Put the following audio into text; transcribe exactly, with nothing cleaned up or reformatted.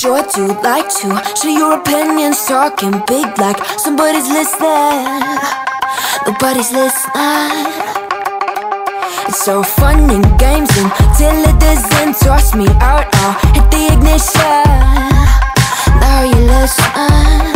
sure to like to share your opinions, talking big like somebody's listening. Nobody's listening. It's so fun and games until it doesn't. Toss me out, I'll hit the ignition. Now you listen.